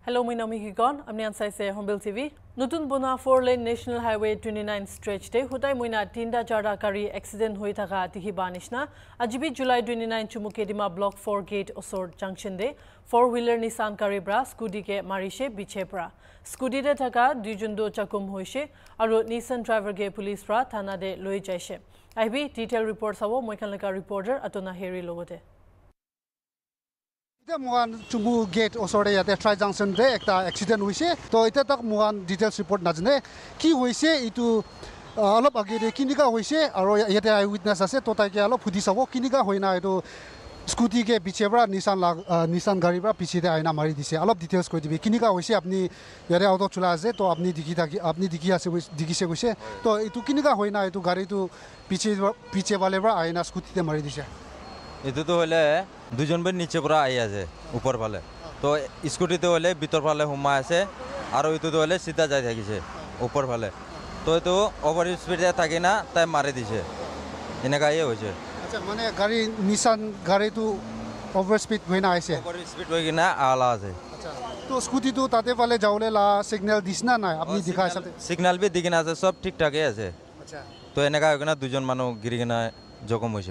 Hello, my name is Higon. I'm Nyansai se Humble TV. Nutun Buna 4-lane National Highway 29 stretch day. Hutai moina tinda jara kari accident hoi thaka tihi banishna. Ajibi July 29 Chumukedima Block 4 Gate Osor Junction day. 4-wheeler Nissan kari bra scooty ke marishe biche bra. Scooty de thaka dujundo chakum hoishe. Aru Nissan driver ke police bra thana de loi jaishe. IB detail report sawo moikan laka reporter atona heri logote. Mugan Chumbu Gate osore yate Tri Junction re ekta accident hoise to ita tak mugan details report najne ki hoise itu alop age de kinika hoise aro yate eyewitness ase to ta ke alop phudi sabo kinika hoina itu scooty ke piche bra Nissan gari bra piche de aina mari dise alop details koi dibi kinika hoise apni yare auto chula ase to apni dikhi ase dikise hoise to itu kinika hoina itu gari tu piche wale bra aina scooty te mari dise itu তো হলে দুজন বে নিচে পুরা আই আছে উপর ফালে তো স্কুটিতে হলে ভিতর ফালে হুমা আছে আর ওইটো তো হলে সিধা যাই থাকিছে উপর ফালে তো এতো ওভার স্পিডে থাকি না তাই মারি দিছে এনেকা ইয়ে হইছে আচ্ছা মানে গাড়ি নিসান গাড়ি তো ওভার স্পিড হই না আইছে ওভার স্পিড হই না আলা আছে আচ্ছা তো স্কুটি তো তাতে ফালে যাওলে লা সিগন্যাল দিছ না না আপনি দেখাই সাথে সিগন্যাল বি দিগিনা আছে সব ঠিকঠাকই আছে আচ্ছা তো এনেকা হইনা দুজন মানুষ গিরিগিনা জখম হইছে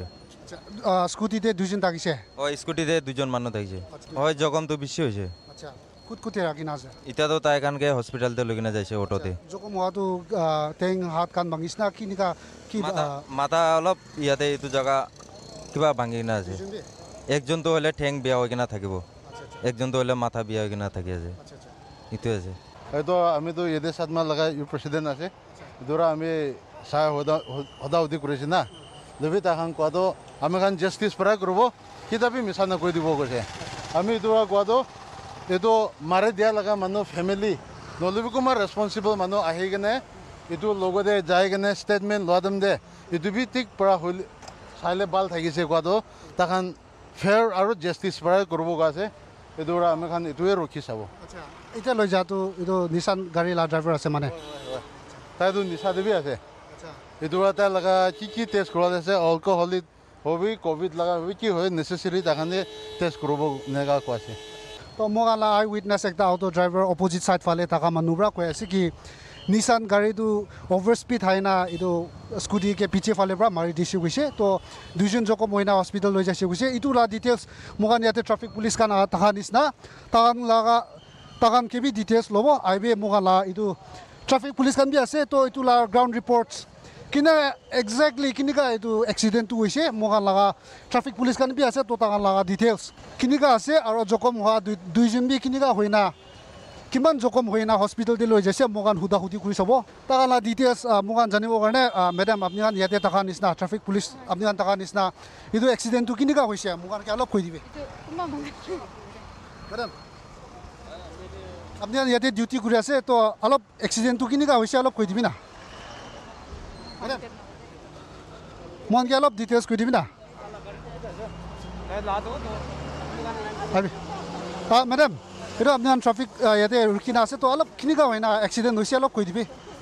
স্কুটিতে দুজন থাকিছে ও স্কুটিতে দুজন মানুষ থাকিছে হয় জখম তো বেশি হইছে আচ্ছা কুতকুতে রাখিনা আছে ইটা তো তাই কানকে হসপিটালতে লগিনা যাইছে অটোতে জখম হওয়াতো টেং হাত কান ভাঙিছ না কিনিকা কি মাথা অলপ ইয়াতে এইটো জায়গা কিবা ভাঙিনা আছে একজন তো হলে ঠেং বিয়া হৈ কিনা থাকিব একজন তো হলে মাথা বিয়া হৈ কিনা থাকি আছে ইটো আছে হয়তো আমি তো এদের সাথে লাগা ইউ প্রেসিডেন্ট আছে ধরা আমি সায় হদাউদি করেছি না লবি তাহান কোয়াদো আমি খান জাস্টিস প্রায় করব কিতাবি মিছানা কৈ দিব কৈছে আমি ধৰা কোৱাদো এইটো মাৰে দিয়া লগা মানুহ ফেমিলি নলবি কুমাৰ ৰেসপন্সিবল মানুহ আহি কেনে এইটো লগতে যাই কেনে ষ্টেটমেণ্ট লোৱা দম দে এইটো বি ঠিক পৰা হ'ল চাইলে বাল থাকিছে কোৱাদো তাহান ফেয়াৰ আৰু জাস্টিস প্রায় কৰিব আছে এইটো আমি খান এইটোৱে ৰখি চাব আচ্ছা এটা লৈ যাতো এইটো নিসান গাড়ী লা ড্ৰাইভাৰ আছে মানে তাইতো নিচা দেবী আছে itu rata laga কি টেস্ট কৰা আছে অ্যালকোহলিক হবি কোভিড লাগা হবি কি হয় নেসেসারি তাখানে টেস্ট কৰিব নেগা কোৱাছে তো মগালা আই উইটনেস একটা অটো ড্রাইভার অপোজিট সাইড ফালে টাকা মানুবরা কই আছে কি নিসান গাড়ি তো ওভার স্পিড হাইনা ইটো স্কুটি কে পিছে ফালে ব্রা মারি দিছে গইছে তো দুইজন জখম হইনা হসপিটাল লৈ যাইছে গইছে ইটো লা ডিটেইলস মগান ইয়াতে ট্রাফিক পুলিশ কান তাহা নিসনা তাগান কে বি ডিটেইলস লব আইবে মগালা ইটো ট্রাফিক পুলিশ কান বি আছে তো ইটো লা গ্রাউন্ড রিপোর্টস কিনা এক্স্যাক্টলি কিনিকা এইটো এক্সিডেন্ট হৈছে মগান লাগা ট্রাফিক পুলিশ কান বি আছে তো তাগান লাগা ডিটেইলস কিনিকা আছে আৰু জখম হোৱা দুইজন বি কিনিকা হইনা কিমান জখম হইনা হসপিটাল তে লৈ যাইছে মগান হুদা হুদি কৰি চাব তাগান লাগা ডিটেইলস মগান জানিব কাৰণে ম্যাডাম আপনি ইয়াতে টাকা নিছনা ট্রাফিক পুলিশ আপনি টাকা নিছনা এইটো এক্সিডেন্টটো কিনিকা হৈছে মগান কে অলপ কৈ দিবে ম্যাডাম আপনি ইয়াতে ডিউটি কৰি আছে তো অলপ এক্সিডেন্টটো কিনিকা হৈছে অলপ কৈ দিবি না মন কে অলপ ডিটেইলস কৈ দিবি না ম্যাডাম এটা আপনার ট্রাফিক ইয়াতে রুকিনা আছে তো অলপ কিনিকা হয় না এক্সিডেন্ট হয়েছে অলপ কৈ দিবি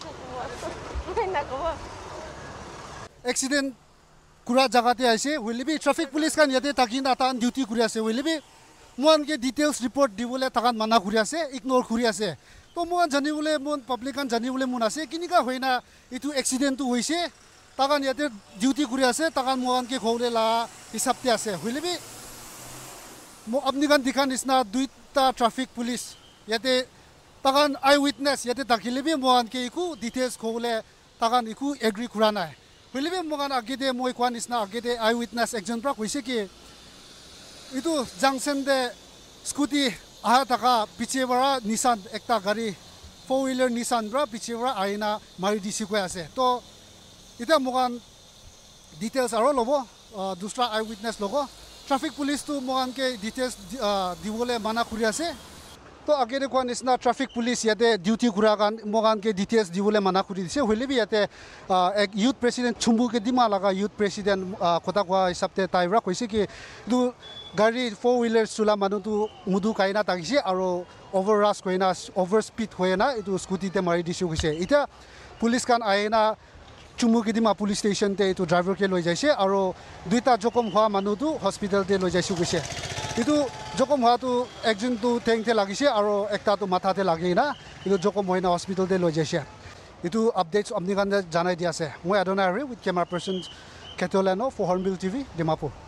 এক্সিডেন্ট কুৰা জায়গাতে আইছে হইলিবি ট্রাফিক পুলিশ কান ইয়াতে থাকি না তান ডিউটি কৰি আছে হইলিবি মনকে ডিটেইলস রিপোর্ট দিবলে তাকান মানা কৰি আছে ইগনোর কৰি আছে তো মন জানিবলে মন পাবলিকান জানিবলে মন আছে কিনিকা হয় না ইটো এক্সিডেন্টটো হইছে তাকান ইয়াতে ডিউটি কৰি আছে তাকান মনকে খৌলে লা হিসাবতে আছে হইলিবি আপনি কান দিখান নিসনা দুইটা ট্রাফিক পুলিশ ইয়াতে তাকান আই উইটনেস ইয়াতে তাকিলেবি মনকে ইকু ডিটেইলস খৌলে তাকান ইকু এগ্রি কৰা নাই হইলিবি মগান আগেতে মই কোৱা নিসনা আগেতে আই উইটনেস একজন পৰা কৈছে কি itu junction de scooty aha taka piche bara Nissan ekta gari 4-wheeler Nissan bra piche bara aina mari disi koi ase to ita mogan details aro lobo dusra eye witness logo traffic police tu mogan ke details dibole mana kuri ase to agere ko nisna traffic police yate duty kura kan mogan ke details dibole mana kuri dise hoile bi yate ek youth president chumbu ke dima laga youth president kota kwa hisabte taibra koise ki du গাড়ি 4-wheeler চুলা মানুহ মুদু কাইনা তাকিছে আৰু over ৰাছ কইনা over speed হয় না এইটো স্কুটিতে মাৰি দিছো গৈছে এটা পুলিশ কান আইনা চুমুকিদিমা পুলিশ স্টেশনতে এইটো ড্ৰাইভাৰকে লৈ যাইছে আৰু দুইটা জখম হোৱা মানুহটো হস্পিটালতে লৈ যাইছো গৈছে এইটো জখম হোৱাটো একজনটো ঠেংতে লাগিছে আৰু একটাটো মাথাতে লাগি না এইটো জখম হৈ না হস্পিটেলতে লৈ যাইছে এইটো আপডেটছ আপুনি কাৰণে জনাই দি আছে মই আদনাই উইথ কেমেৰা পাৰ্চন কেটলানো ফৰ হৰ্ণবিল টিভি ডিমাপুৰ